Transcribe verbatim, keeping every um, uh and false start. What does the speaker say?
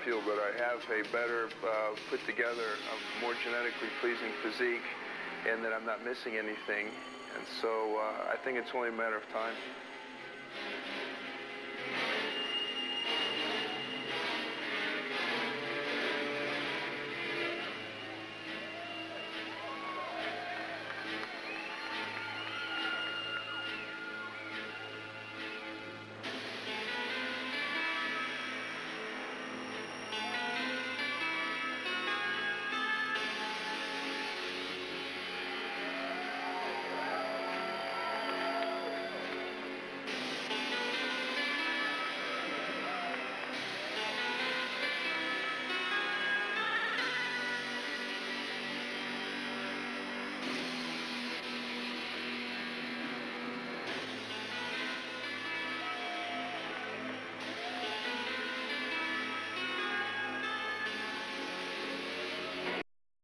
feel that I have a better uh, put together, a more genetically pleasing physique, and that I'm not missing anything. And so uh, I think it's only a matter of time.